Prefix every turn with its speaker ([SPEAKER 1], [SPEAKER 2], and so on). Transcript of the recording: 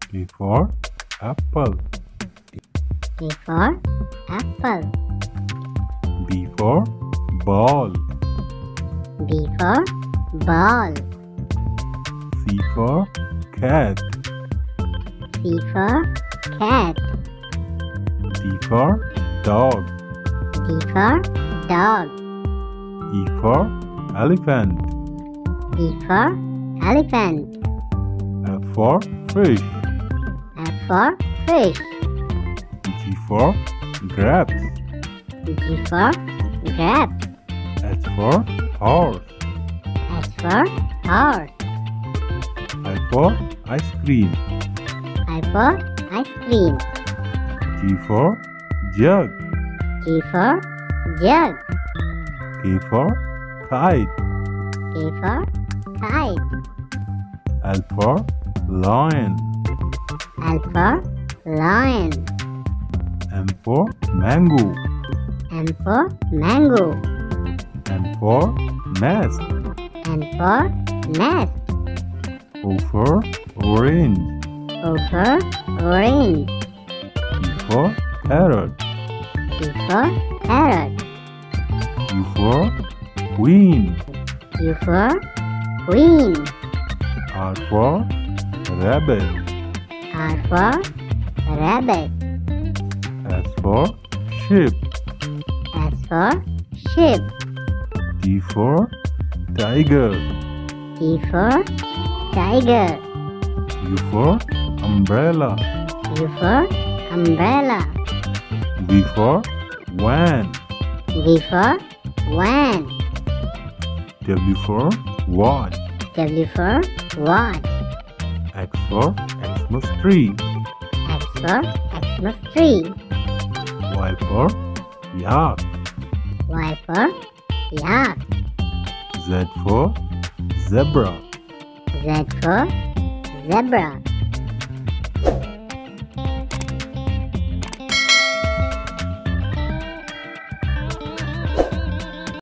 [SPEAKER 1] A for apple.
[SPEAKER 2] A for apple.
[SPEAKER 1] B for ball.
[SPEAKER 2] B for ball.
[SPEAKER 1] C for cat.
[SPEAKER 2] C for cat.
[SPEAKER 1] D for dog.
[SPEAKER 2] D for dog.
[SPEAKER 1] E for elephant.
[SPEAKER 2] E for elephant.
[SPEAKER 1] F for fish.
[SPEAKER 2] F for fish.
[SPEAKER 1] G for grapes.
[SPEAKER 2] G for grapes.
[SPEAKER 1] H for horse.
[SPEAKER 2] H for horse.
[SPEAKER 1] I for ice cream.
[SPEAKER 2] I for ice cream.
[SPEAKER 1] G for jug.
[SPEAKER 2] G for jug.
[SPEAKER 1] K for kite.
[SPEAKER 2] K for kite.
[SPEAKER 1] L for lion.
[SPEAKER 2] L for lion.
[SPEAKER 1] M for mango.
[SPEAKER 2] M for mango.
[SPEAKER 1] N for nest.
[SPEAKER 2] N for nest.
[SPEAKER 1] O for orange.
[SPEAKER 2] O for orange.
[SPEAKER 1] P for parrot.
[SPEAKER 2] P for parrot.
[SPEAKER 1] U for queen.
[SPEAKER 2] U for queen.
[SPEAKER 1] R for rabbit.
[SPEAKER 2] R for rabbit.
[SPEAKER 1] S for sheep.
[SPEAKER 2] S for sheep.
[SPEAKER 1] T for tiger.
[SPEAKER 2] T for tiger.
[SPEAKER 1] U for umbrella.
[SPEAKER 2] U for umbrella.
[SPEAKER 1] V for van.
[SPEAKER 2] V for van.
[SPEAKER 1] W for watch.
[SPEAKER 2] W for watch.
[SPEAKER 1] X for Xmas tree.
[SPEAKER 2] X for Xmas tree.
[SPEAKER 1] Y for yak.
[SPEAKER 2] Y for yak.
[SPEAKER 1] Z for zebra.
[SPEAKER 2] Z for zebra.